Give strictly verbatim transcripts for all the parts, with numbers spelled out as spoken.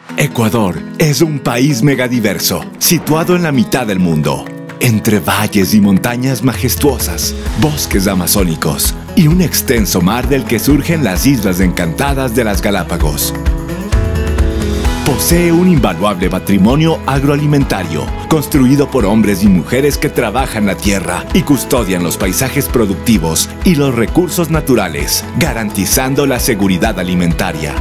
Ecuador es un país megadiverso, situado en la mitad del mundo, entre valles y montañas majestuosas, bosques amazónicos y un extenso mar del que surgen las islas encantadas de las Galápagos. Posee un invaluable patrimonio agroalimentario, construido por hombres y mujeres que trabajan la tierra y custodian los paisajes productivos y los recursos naturales, garantizando la seguridad alimentaria.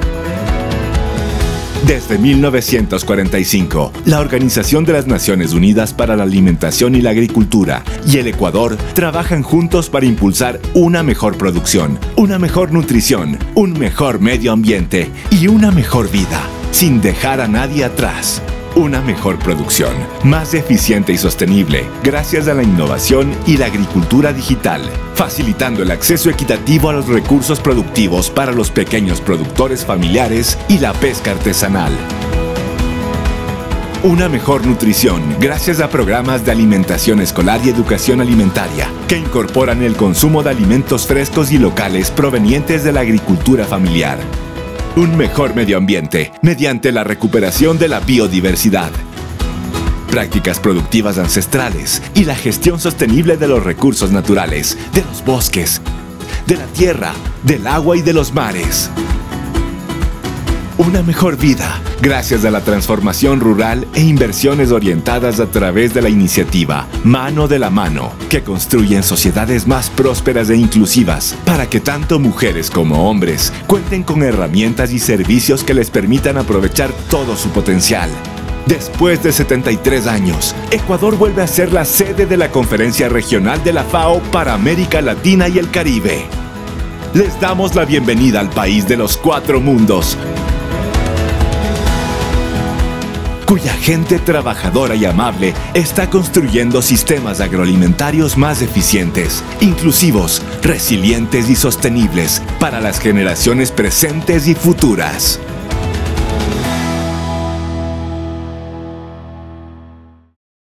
Desde mil novecientos cuarenta y cinco, la Organización de las Naciones Unidas para la Alimentación y la Agricultura y el Ecuador trabajan juntos para impulsar una mejor producción, una mejor nutrición, un mejor medio ambiente y una mejor vida, sin dejar a nadie atrás. Una mejor producción, más eficiente y sostenible, gracias a la innovación y la agricultura digital, facilitando el acceso equitativo a los recursos productivos para los pequeños productores familiares y la pesca artesanal. Una mejor nutrición, gracias a programas de alimentación escolar y educación alimentaria, que incorporan el consumo de alimentos frescos y locales provenientes de la agricultura familiar. Un mejor medio ambiente, mediante la recuperación de la biodiversidad, prácticas productivas ancestrales y la gestión sostenible de los recursos naturales, de los bosques, de la tierra, del agua y de los mares. Una mejor vida, gracias a la transformación rural e inversiones orientadas a través de la iniciativa Mano de la Mano, que construyen sociedades más prósperas e inclusivas, para que tanto mujeres como hombres cuenten con herramientas y servicios que les permitan aprovechar todo su potencial. Después de setenta y tres años, Ecuador vuelve a ser la sede de la Conferencia Regional de la FAO para América Latina y el Caribe. Les damos la bienvenida al país de los cuatro mundos, cuya gente trabajadora y amable está construyendo sistemas agroalimentarios más eficientes, inclusivos, resilientes y sostenibles para las generaciones presentes y futuras.